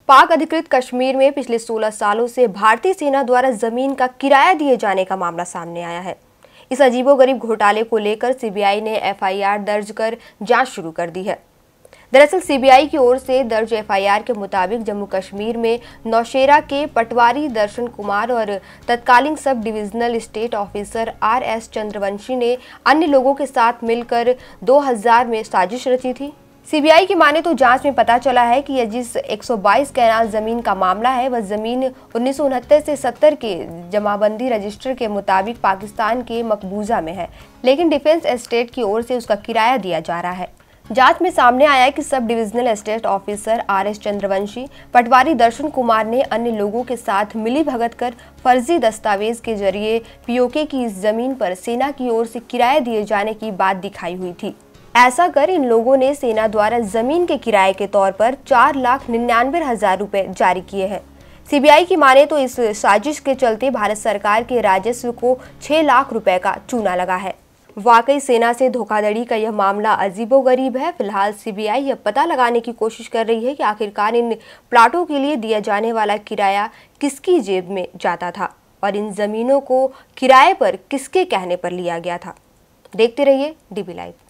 पाक अधिकृत कश्मीर में पिछले 16 सालों से भारतीय सेना द्वारा जमीन का किराया दिए जाने का मामला सामने आया है। इस अजीबोगरीब घोटाले को लेकर सीबीआई ने एफआईआर दर्ज कर जांच शुरू कर दी है। दरअसल सीबीआई की ओर से दर्ज एफआईआर के मुताबिक जम्मू कश्मीर में नौशेरा के पटवारी दर्शन कुमार और तत्कालीन sub divisional state officer RS Chandravanshi ने अन्य लोगों के साथ मिलकर 2000 में साजिश रची थी। सीबीआई की माने तो जांच में पता चला है कि यह जिस 122 कैनाल जमीन का मामला है वह जमीन 1969 से 70 के जमाबंदी रजिस्टर के मुताबिक पाकिस्तान के मकबूजा में है, लेकिन डिफेंस एस्टेट की ओर से उसका किराया दिया जा रहा है। जांच में सामने आया है कि sub divisional estate officer RS Chandravanshi, पटवारी दर्शन कुमार ने अन्य लोगों के साथ मिली भगत कर फर्जी दस्तावेज के जरिए पीओके की इस जमीन पर सेना की ओर से किराया दिए जाने की बात दिखाई हुई थी। ऐसा कर इन लोगों ने सेना द्वारा जमीन के किराए के तौर पर 4,99,000 रुपए जारी किए हैं। सीबीआई की माने तो इस साजिश के चलते भारत सरकार के राजस्व को 6 लाख रुपए का चूना लगा है। वाकई सेना से धोखाधड़ी का यह मामला अजीबोगरीब है। फिलहाल सीबीआई यह पता लगाने की कोशिश कर रही है कि आखिरकार इन प्लाटों के लिए दिया जाने वाला किराया किसकी जेब में जाता था और इन जमीनों को किराए पर किसके कहने पर लिया गया था। देखते रहिए डीबी लाइव।